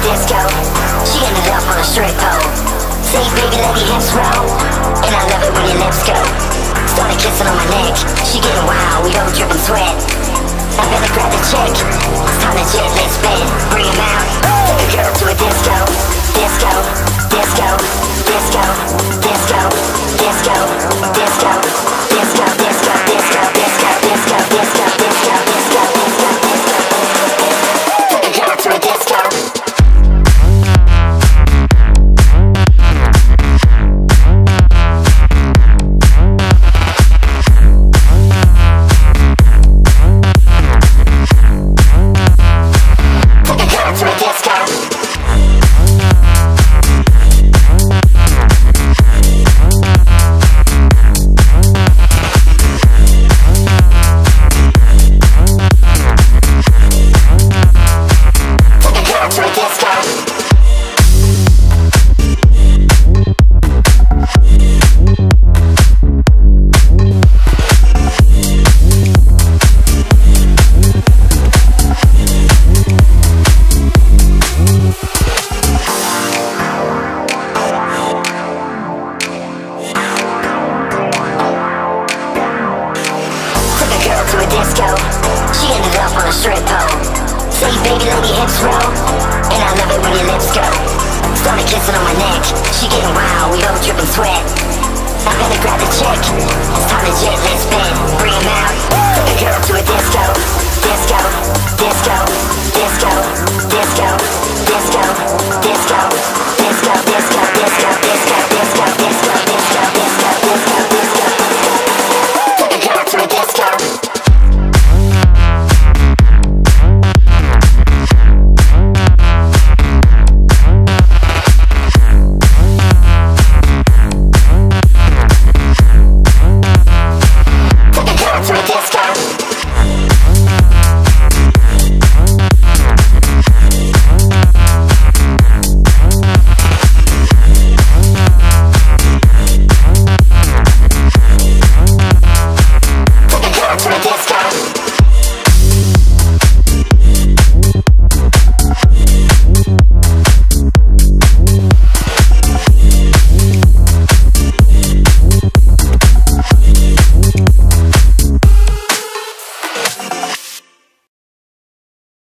disco. She ended up on a strip pole. Say baby let your hips roll, and I love it when your lips go. Started kissing on my neck, she getting wild, we don't drip and sweat. I better grab the check, it's time to jet, let's bend, bring 'em out. Take a girl to a disco, disco, disco, disco, disco, disco, disco, disco, disco, disco, disco, disco, disco, disco, disco, disco, disco. Take a girl to a disco. She ended up on a strip pole. Say baby let your hips roll, and I love it when your lips go. Started kissing on my neck, she getting wild, we don't drip and sweat. I better grab the check, it's time to jet, let's bend, bring 'em out. Take a girl to a disco, disco, disco, disco, disco, disco, disco, disco, disco, disco, disco.